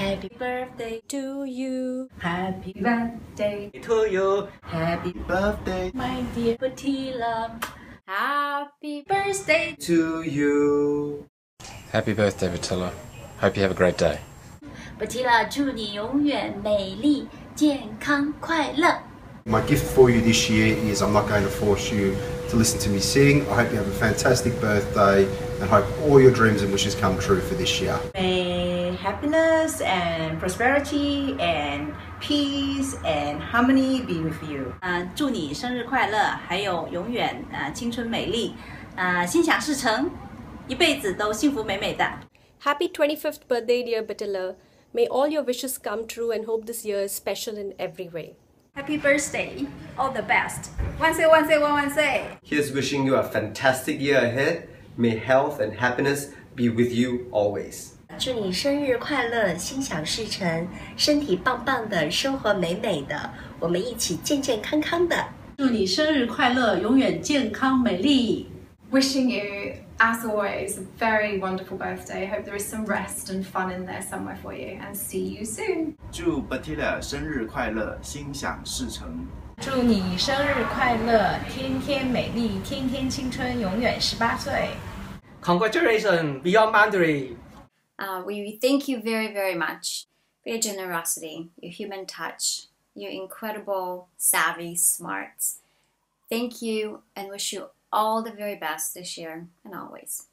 Happy birthday to you. Happy birthday to you. Happy birthday, my dear Patila. Happy birthday to you. Happy birthday, Patila. Hope you have a great day. Patila, 祝你永远美丽、健康、快乐。 My gift for you this year is I'm not going to force you to listen to me sing. I hope you have a fantastic birthday and hope all your dreams and wishes come true for this year. May happiness and prosperity and peace and harmony be with you. 祝你生日快乐，还有永远青春美丽，心想事成，一辈子都幸福美美的。 Happy 25th birthday, dear Patila. May all your wishes come true and hope this year is special in every way. Happy birthday, all the best. 万岁万岁万万岁 Here's wishing you a fantastic year ahead. May health and happiness be with you always. 祝你生日快乐，心想事成，身体棒棒的，生活美美的，我们一起健健康康的。 祝你生日快乐，永远健康美丽。 Wishing you, as always, a very wonderful birthday. Hope there is some rest and fun in there somewhere for you, and see you soon. 祝 Patila 生日快乐，心想事成。 祝你生日快乐，天天美丽，天天青春，永远18岁。 Congratulations, Beyond Boundary. We thank you very, very much for your generosity, your human touch, your incredible savvy smarts. Thank you and wish you all the very best this year and always.